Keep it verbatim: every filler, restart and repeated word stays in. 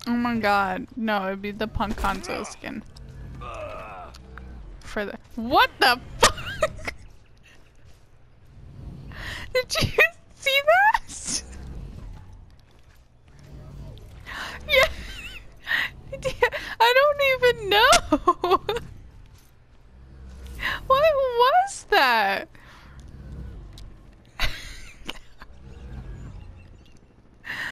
Oh my god. No, it'd be the Punk Hanzo skin. For the- What the fuck? Did you see that? Yeah. I don't even know. What was that?